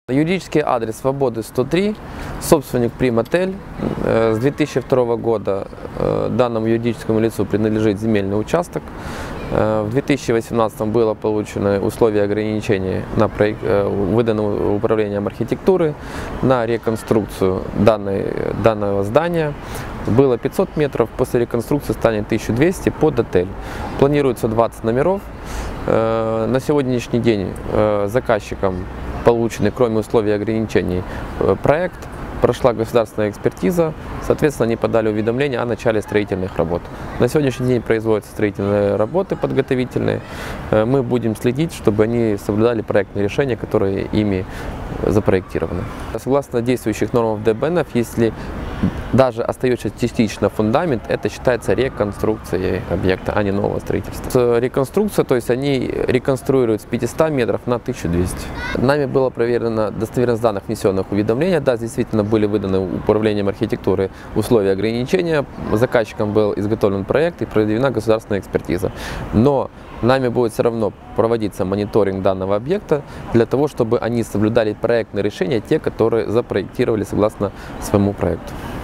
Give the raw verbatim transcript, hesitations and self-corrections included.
Юридический адрес Свободы сто три, собственник Примотель. С две тысячи второго года данному юридическому лицу принадлежит земельный участок. В две тысячи восемнадцатом было получено условие ограничений, на проект, выдано управлением архитектуры на реконструкцию данной, данного здания. Было пятьсот метров, после реконструкции станет тысяча двести под отель. Планируется двадцать номеров. На сегодняшний день заказчиком полученный, кроме условий и ограничений, проект, прошла государственная экспертиза, соответственно, они подали уведомление о начале строительных работ. На сегодняшний день производятся строительные работы подготовительные. Мы будем следить, чтобы они соблюдали проектные решения, которые ими запроектированы. Согласно действующих нормам дэ бэ эн эф, если даже остается частично фундамент, это считается реконструкцией объекта, а не нового строительства. Реконструкция, то есть они реконструируют с пятисот метров на тысячу двести. Нами было проверено достоверность данных внесенных уведомлений. Да, действительно были выданы управлением архитектуры условия ограничения. Заказчиком был изготовлен проект и проведена государственная экспертиза. Но нами будет все равно проводиться мониторинг данного объекта для того, чтобы они соблюдали проектные решения, те, которые запроектировали согласно своему проекту.